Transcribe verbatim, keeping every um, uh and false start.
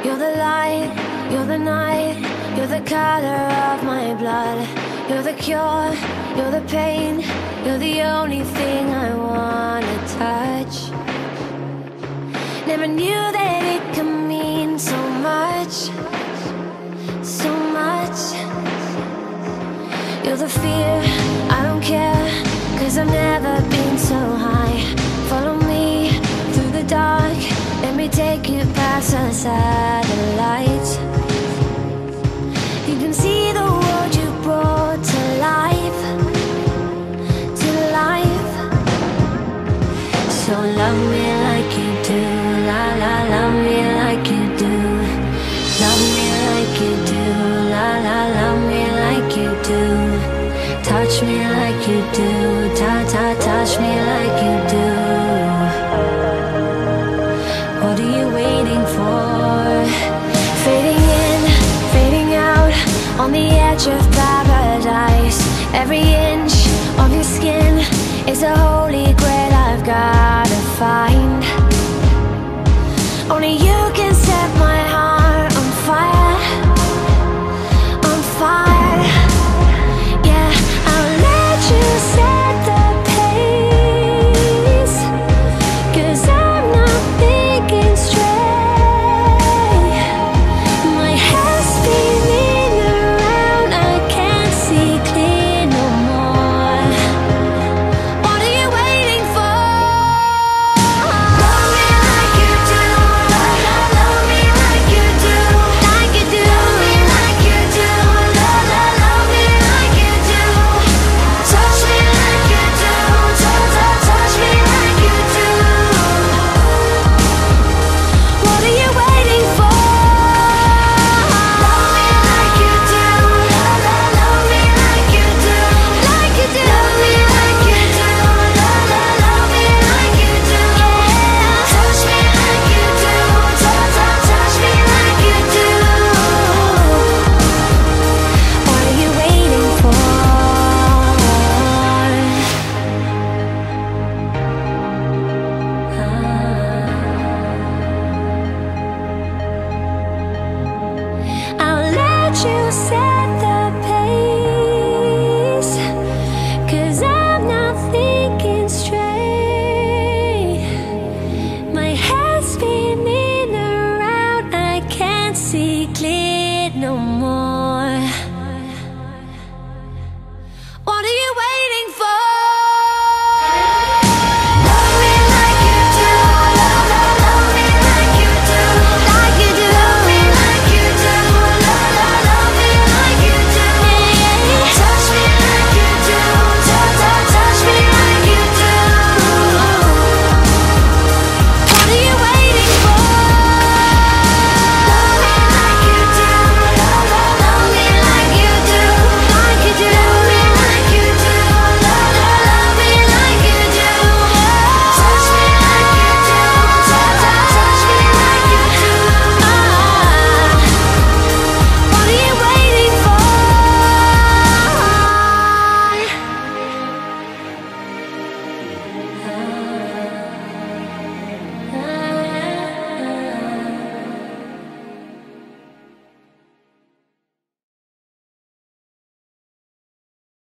You're the light, you're the night, you're the color of my blood. You're the cure, you're the pain, you're the only thing I wanna touch. Never knew that it could mean so much, so much. You're the fear, I don't care, cause I've never been so high. Follow me through the dark, let me take you past the satellites. You can see the world you brought to life, to life. So love me like you do, la la, love me like you do. Love me like you do, la la, love me like you do. Touch me like you do, ta ta, touch me like you do. What are you waiting for? Fading in, fading out, on the edge of paradise. Every inch of your skin is a holy grail I've gotta find. Only you can set my